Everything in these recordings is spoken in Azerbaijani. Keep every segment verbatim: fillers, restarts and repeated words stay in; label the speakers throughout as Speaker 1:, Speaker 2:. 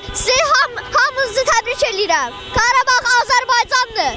Speaker 1: sizi ham, hamınızı təbrik edirəm. Qarabağ Azərbaycandır.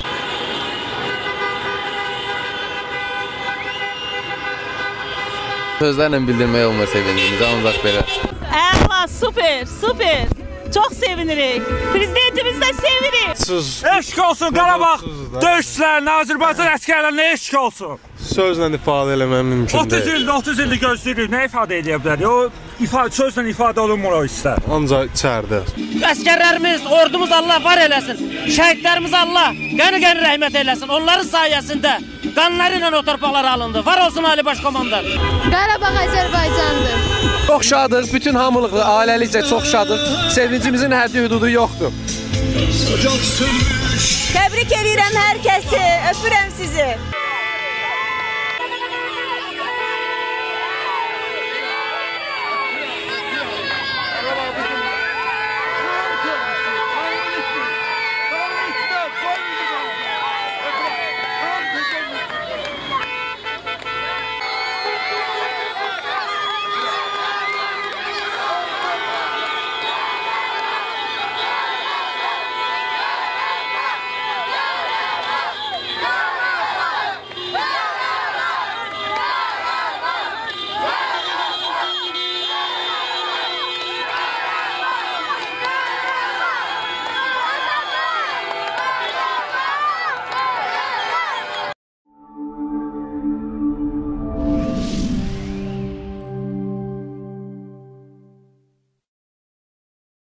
Speaker 2: Sözlərlə bildirmək olmaz sevincimizi, ancaq belə.
Speaker 3: Əla, super, super. Çox sevinirik. Prezidentimiz də sevirik.
Speaker 4: Siz
Speaker 5: Eşq olsun Qarabağ döyüşçülərinə, Azərbaycan əsgərlərinə eşq olsun.
Speaker 4: sözlə ifadə eləmək mümkün
Speaker 5: otuz
Speaker 4: deyil.
Speaker 5: ildir, otuz ildir gözləyirik. Nə ifadə edə bilər? O ifadə, sözlə ifadə olunmur o istər.
Speaker 4: Ancaq içərdə.
Speaker 6: Əskərlərimiz, ordumuz Allah var eləsin. Şəhidlərimiz Allah qəni-qəni rəhmət eləsin. Onların sayəsində qanları ilə o torpaqlar alındı. Var olsun Ali Başkomandan.
Speaker 1: Qarabağ Azərbaycandır.
Speaker 2: Çox şadıq, bütün hamılıqlı, ailəlikcə çox şadıq. Sevincimizin həddi hüdudu yoxdur.
Speaker 3: Təbrik edirəm hər kəsi. Öpürəm sizi.